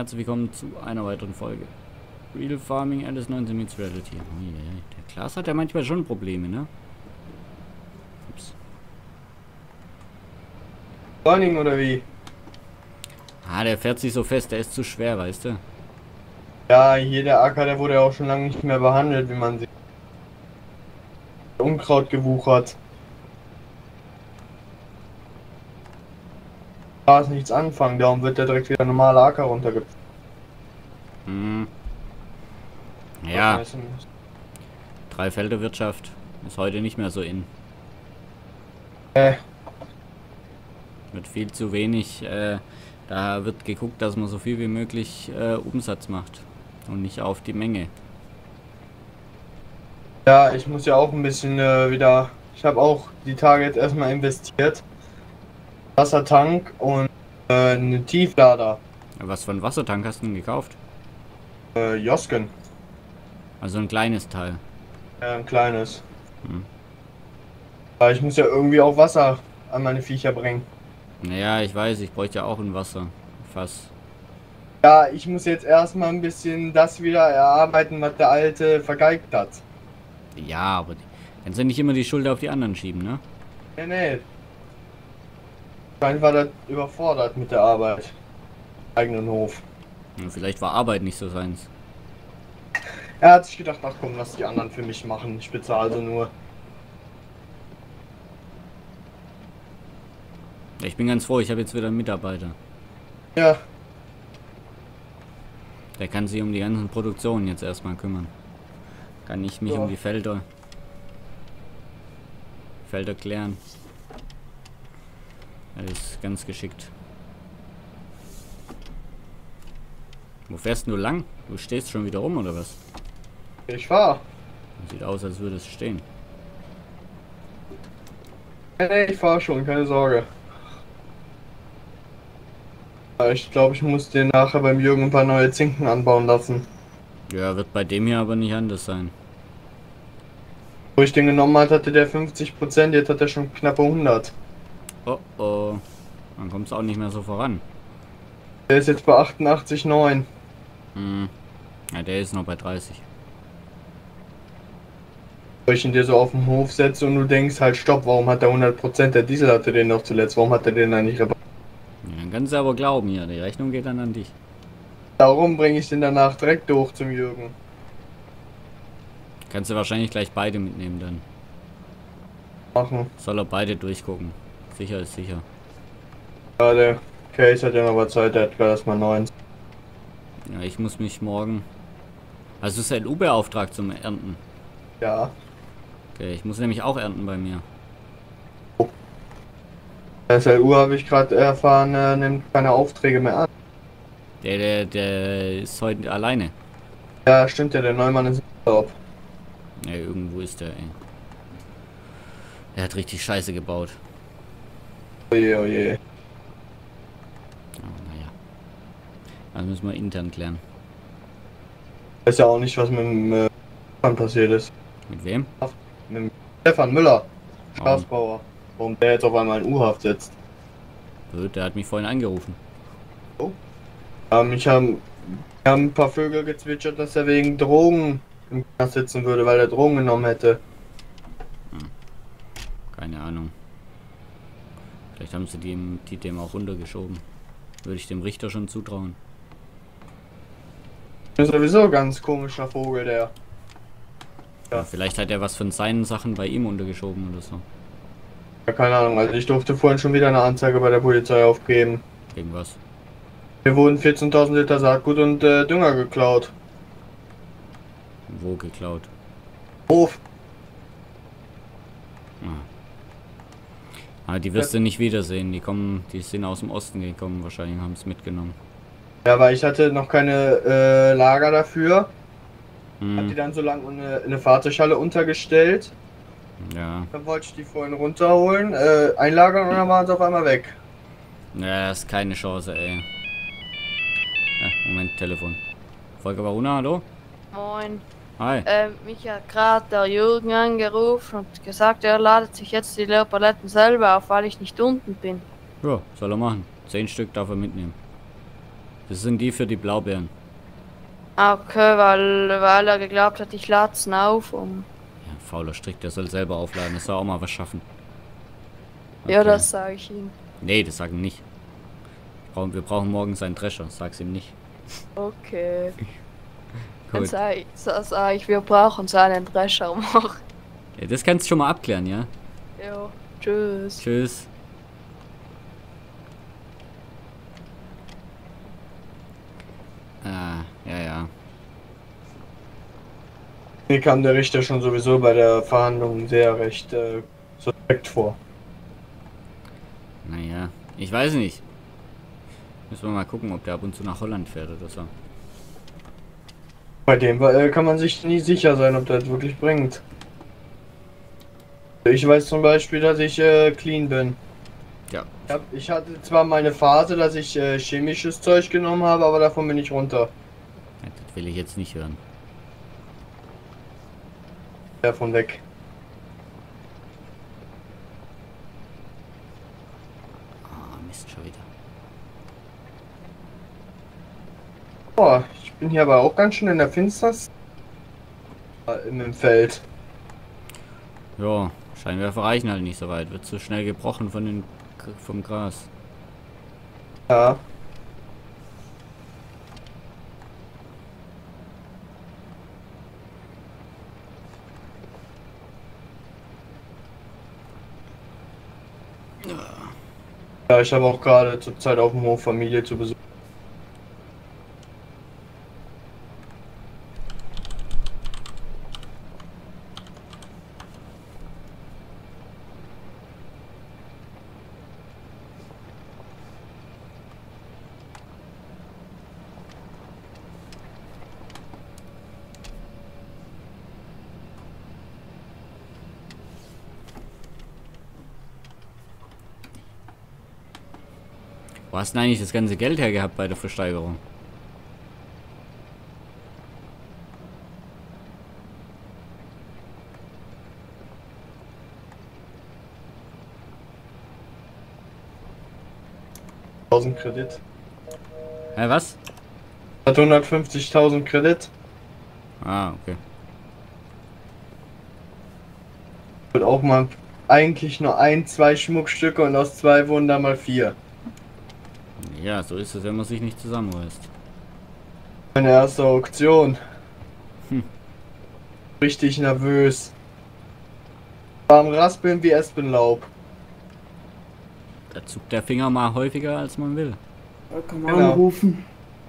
herzlich willkommen zu einer weiteren Folge. Real Farming Alice 19 meets Reality. Oh, je, je. Der Klaas hat ja manchmal schon Probleme, ne? Ups. Running oder wie? Ah, der fährt sich so fest, der ist zu schwer, weißt du? Ja, hier der Acker, der wurde ja auch schon lange nicht mehr behandelt, wie man sieht. Unkraut gewuchert. Da ist nichts anfangen, darum wird der direkt wieder normaler Acker runtergepflückt. Hm. Ja, Dreifelderwirtschaft ist heute nicht mehr so in. Mit viel zu wenig. Da wird geguckt, dass man so viel wie möglich Umsatz macht. Und nicht auf die Menge. Ja, ich muss ja auch ein bisschen wieder. Ich habe auch die Tage jetzt erstmal investiert. Wassertank und einen Tieflader. Was für ein Wassertank hast du denn gekauft? Josken. Also ein kleines Teil. Ein kleines. Hm. Weil ich muss ja irgendwie auch Wasser an meine Viecher bringen. Naja, ich weiß, ich bräuchte ja auch ein Wasserfass. Ja, ich muss jetzt erstmal ein bisschen das wieder erarbeiten, was der Alte vergeigt hat. Ja, aber kannst du nicht immer die Schuld auf die anderen schieben, ne? Nee, nee. Wahrscheinlich war das überfordert mit der Arbeit. Eigenen Hof. Ja, vielleicht war Arbeit nicht so seins. Er hat sich gedacht, ach komm, lass die anderen für mich machen. Ich bezahle sie nur. Ich bin ganz froh, ich habe jetzt wieder einen Mitarbeiter. Ja, Der kann sich um die ganzen Produktionen jetzt erstmal kümmern. Kann ich mich Ja. um die Felder klären. Das ist ganz geschickt. Wo fährst du lang? Du stehst schon wieder rum oder was? ich fahr. Sieht aus, als würde es stehen. Nee, nee, ich fahr schon, keine Sorge. Ja, ich glaube, ich muss den nachher beim Jürgen ein paar neue Zinken anbauen lassen. Ja, wird bei dem hier aber nicht anders sein. Wo ich den genommen hat, hatte der 50%, jetzt hat er schon knappe 100. Oh oh. Dann kommt es auch nicht mehr so voran. Der ist jetzt bei 88,9. Hm. Ja, der ist noch bei 30. Wo ich ihn dir so auf den Hof setze und du denkst halt, stopp, warum hat der 100%? Der Diesel hatte den noch zuletzt, warum hat er den dann nicht repariert? Ja, dann kannst du aber glauben hier, die Rechnung geht dann an dich. Darum bringe ich den danach direkt hoch zum Jürgen. Kannst du wahrscheinlich gleich beide mitnehmen dann. Machen. Soll er beide durchgucken. Sicher ist sicher. Ja, der Case hat ja noch mal Zeit, der hat gerade erstmal 9. Ja, ich muss mich morgen... Also du ist LU beauftragt zum Ernten. Ja. Okay, ich muss nämlich auch ernten bei mir. Der SLU habe ich gerade erfahren, nimmt keine Aufträge mehr an. Der ist heute alleine. Ja, stimmt ja, der Neumann ist im Urlaub. Ja, irgendwo ist der, ey. Er hat richtig Scheiße gebaut. Oje, oje. Oh, naja. Das müssen wir intern klären. Weiß ja auch nicht, was mit dem passiert ist. Mit wem? Mit dem Stefan Müller, Warum? Straßbauer. Warum der jetzt auf einmal in U-Haft sitzt. Blöd, der hat mich vorhin angerufen. Ich habe ein paar Vögel gezwitschert, dass er wegen Drogen im Knast sitzen würde, weil er Drogen genommen hätte. Keine Ahnung. Vielleicht haben sie die dem auch runtergeschoben. Würde ich dem Richter schon zutrauen. Das ist sowieso ein ganz komischer Vogel, der. Ja, vielleicht hat er was von seinen Sachen bei ihm untergeschoben oder so. Ja, keine Ahnung, also ich durfte vorhin schon wieder eine Anzeige bei der Polizei aufgeben. Gegen was? Mir wurden 14.000 Liter Saatgut und Dünger geklaut. Wo geklaut? Hof. Ah, die wirst du nicht wiedersehen. Die sind aus dem Osten gekommen, wahrscheinlich haben es mitgenommen. Ja, weil ich hatte noch keine Lager dafür. Hab die Hm, dann so lange eine Fahrzeughalle untergestellt. ja. Dann wollte ich die vorhin runterholen, einlagern und dann waren sie auf einmal weg. Ja, das ist keine Chance, ey. Ja, Moment, Telefon. Volker Baruna, hallo? Moin. Hi. Mich hat gerade der Jürgen angerufen und gesagt, er ladet sich jetzt die Leerpaletten selber auf, weil ich nicht unten bin. Ja, soll er machen. 10 Stück darf er mitnehmen. Das sind die für die Blaubeeren. Ah, okay, weil er geglaubt hat, ich lade's auf, um. Ja, fauler Strick, der soll selber aufladen. Das soll auch mal was schaffen. Ja, Okay. das sage ich ihm. Nee, das sagen nicht. Wir brauchen morgen seinen Drescher. Sag's ihm nicht. Okay. Dann Gut. sag ich, wir brauchen seinen Drescher morgen. Ja, das kannst du schon mal abklären, ja? Jo, tschüss. Tschüss. Ah, ja. Mir kam der Richter schon sowieso bei der Verhandlung sehr recht suspekt vor. Naja, ich weiß nicht. Müssen wir mal gucken, ob der ab und zu nach Holland fährt oder so. Bei dem kann man sich nie sicher sein, ob der das wirklich bringt. Ich weiß zum Beispiel, dass ich clean bin. Ja. Ich hatte zwar meine Phase, dass ich chemisches Zeug genommen habe, aber davon bin ich runter. Ja, das will ich jetzt nicht hören. Davon weg. Ah, Mist, schon wieder. Boah, ich bin hier aber auch ganz schön in der Finsternis. Im Feld. Ja, Scheinwerfer reichen halt nicht so weit. Wird zu schnell gebrochen vom Gras. Ja. Ja, ich habe auch gerade zur Zeit auf dem Hof Familie zu besuchen. Wo hast du denn eigentlich das ganze Geld hergehabt bei der Versteigerung? Kredit. Hä, was? Hat 150.000 Kredit. Ah, okay. Und auch mal eigentlich nur zwei Schmuckstücke und aus zwei wurden da mal 4. Ja, so ist es, wenn man sich nicht zusammenreißt. Meine erste Auktion. Hm. Richtig nervös. War am Raspeln wie Espenlaub. Da zuckt der Finger mal häufiger, als man will. Da kann man Genau. anrufen.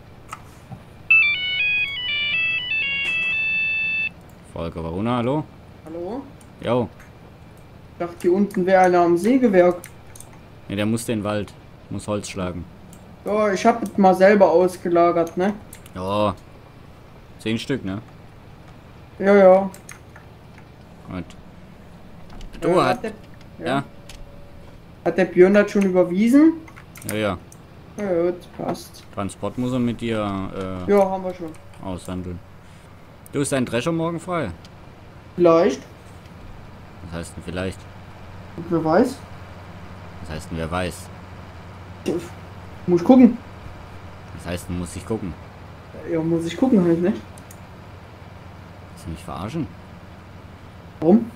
Volker Varuna, hallo? Hallo? Jo. Ich dachte, hier unten wäre einer am Sägewerk. Ne, der muss den Wald. Muss Holz schlagen. Ja, ich habe es mal selber ausgelagert, ne? Ja. 10 Stück, ne? Ja, ja. Gut. Du Hat hat. der, Ja. Hat der Björn das schon überwiesen? Ja. Ja, gut, passt. Transport muss er mit dir Ja, haben wir schon. aushandeln. Du, ist dein Drescher morgen frei? Vielleicht. Was heißt denn vielleicht? Wer weiß. Was heißt denn wer weiß? Muss ich gucken. Was heißt denn muss ich gucken? Ja, muss ich gucken halt, ne? Willst du mich verarschen? Warum?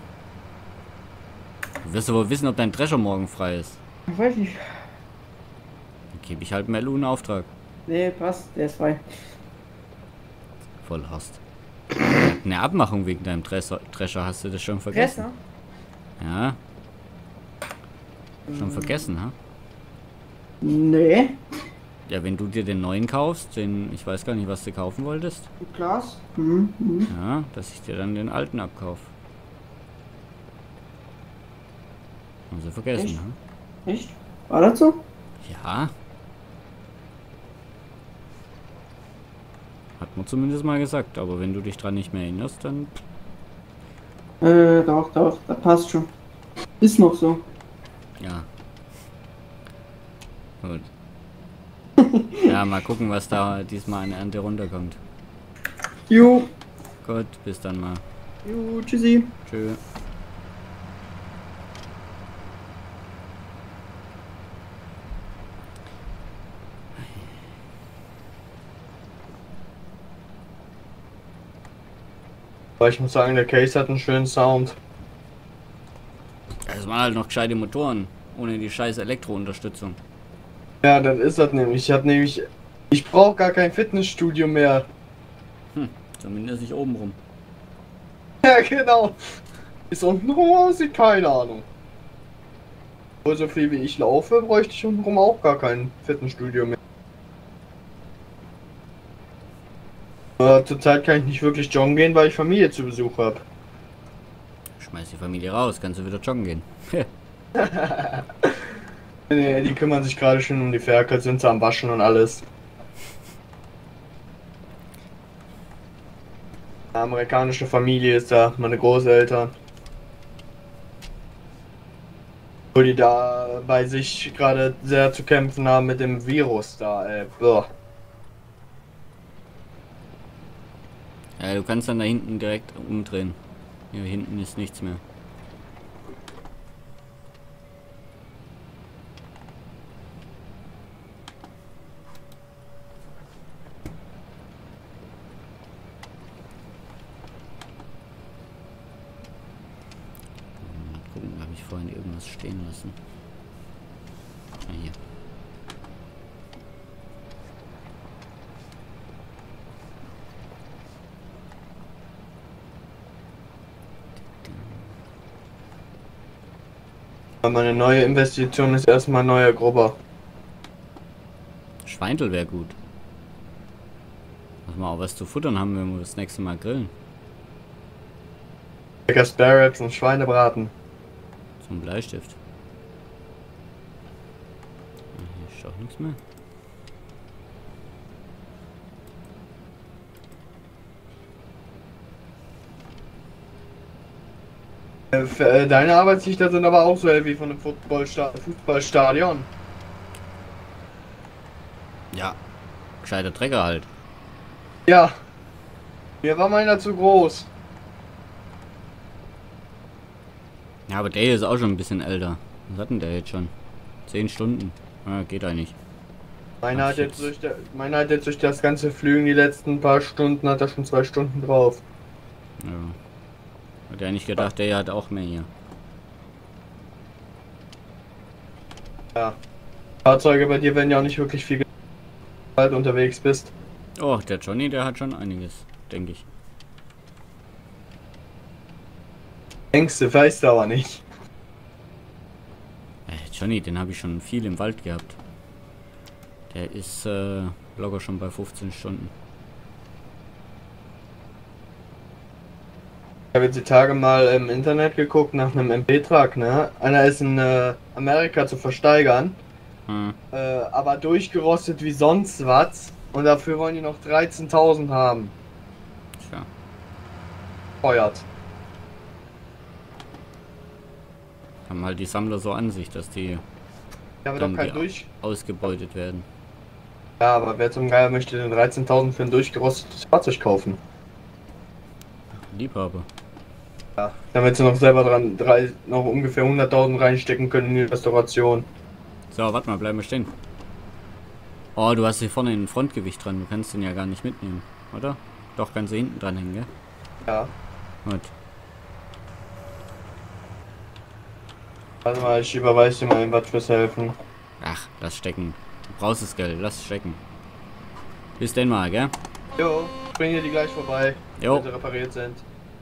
Du wirst aber wissen, ob dein Drescher morgen frei ist. Ich weiß nicht. Dann gebe ich halt Melu einen Auftrag. Nee, passt. Der ist frei. Voll hast. Eine Abmachung wegen deinem Drescher, hast du das schon vergessen? Dresser? Ja. Schon vergessen, ha? Nee. Ja, wenn du dir den neuen kaufst, ich weiß gar nicht, was du kaufen wolltest. Glas? Mhm. Ja, dass ich dir dann den alten abkaufe. Haben sie vergessen, Echt? ha? Echt? War das so? Ja. Hat man zumindest mal gesagt, aber wenn du dich dran nicht mehr erinnerst, dann... Doch, das passt schon. Ist noch so. Ja. Gut. Ja, mal gucken, was da diesmal an Ernte runterkommt. Jo. Gut, bis dann mal. Jo, tschüssi. Tschö. Aber ich muss sagen, der Case hat einen schönen Sound. Es waren halt noch gescheite Motoren, ohne die scheiß Elektrounterstützung. Ja, das ist das nämlich. Ich brauche gar kein Fitnessstudio mehr. Zumindest nicht oben rum. Ja, genau. Ist unten rum aussieht, keine Ahnung. Wohl so viel wie ich laufe, bräuchte ich unten rum auch gar kein Fitnessstudio mehr. Zurzeit kann ich nicht wirklich joggen gehen, weil ich Familie zu Besuch habe. Schmeiß die Familie raus, kannst du wieder joggen gehen. Nee, die kümmern sich gerade schon um die Ferkel, sind sie am Waschen und alles. Eine amerikanische Familie ist da, meine Großeltern. Wo die da bei sich gerade sehr zu kämpfen haben mit dem Virus da, boah. Ja, du kannst dann da hinten direkt umdrehen. Hier hinten ist nichts mehr. Mal gucken, habe ich vorhin irgendwas stehen lassen. Ah, hier. Meine neue Investition ist erstmal ein neuer Grubber. Schweintel wäre gut. Muss mal auch was zu futtern haben, wenn wir das nächste Mal grillen. Lecker Spare Ribs und Schweinebraten. Zum Bleistift. Hier ist doch nichts mehr. Deine Arbeitslichter sind aber auch so hell wie von einem Fußballstadion. Ja. Gescheiter Trecker halt. Ja. Mir war meiner zu groß. Ja, aber der ist auch schon ein bisschen älter. Was hat denn der jetzt schon? 10 Stunden. Ja, geht eigentlich. Meiner hat jetzt durch das ganze Flügen die letzten paar Stunden, hat er schon 2 Stunden drauf. Ja. Hat ja nicht gedacht, der hat auch mehr hier. Ja. Fahrzeuge bei dir werden ja auch nicht wirklich viel bald unterwegs bist. Oh, der Johnny, der hat schon einiges, denke ich. Ängste, weißt du aber nicht. Johnny, den habe ich schon viel im Wald gehabt. Der ist locker schon bei 15 Stunden. Ich habe jetzt die Tage mal im Internet geguckt nach einem MP-Trag, ne? Einer ist in Amerika zu versteigern, aber durchgerostet wie sonst was und dafür wollen die noch 13.000 haben. Tja. Feuert. Haben halt die Sammler so an sich, dass die Ja, aber dann doch kein Durch. ausgebeutet werden. Ja, aber wer zum Geier möchte den 13.000 für ein durchgerostetes Fahrzeug kaufen? Liebhaber. Ja, damit sie noch selber noch ungefähr 100.000 reinstecken können in die Restauration. So, warte mal, bleib mal stehen. Oh, du hast hier vorne ein Frontgewicht dran. Du kannst den ja gar nicht mitnehmen, oder? Doch, kannst du hinten dran hängen, gell? Ja. Gut. Warte mal, ich überweise dir mal eben was fürs Helfen. Ach, lass stecken. Du brauchst das Geld, lass stecken. Bis denn mal, gell? Jo, ich bringe dir die gleich vorbei, Jo. wenn sie repariert sind.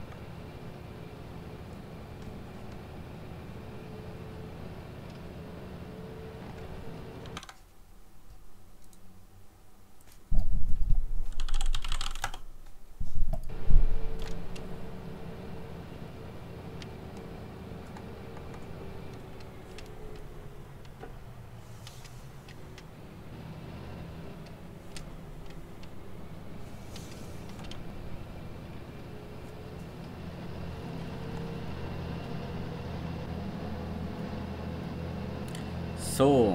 So.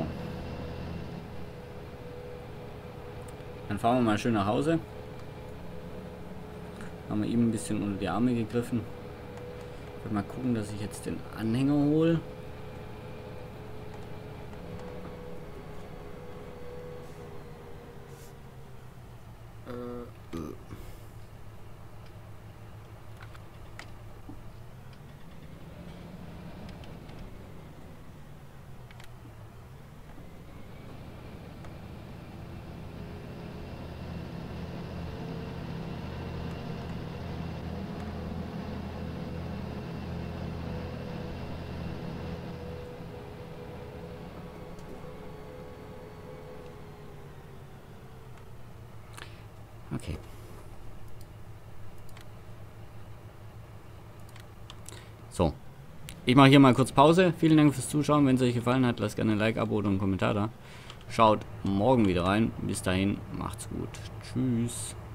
Dann fahren wir mal schön nach Hause. Haben wir ihm ein bisschen unter die Arme gegriffen. Ich werde mal gucken, dass ich jetzt den Anhänger hole. Okay. So. Ich mache hier mal kurz Pause. Vielen Dank fürs Zuschauen. Wenn es euch gefallen hat, lasst gerne ein Like, Abo oder einen Kommentar da. Schaut morgen wieder rein. Bis dahin, macht's gut. Tschüss.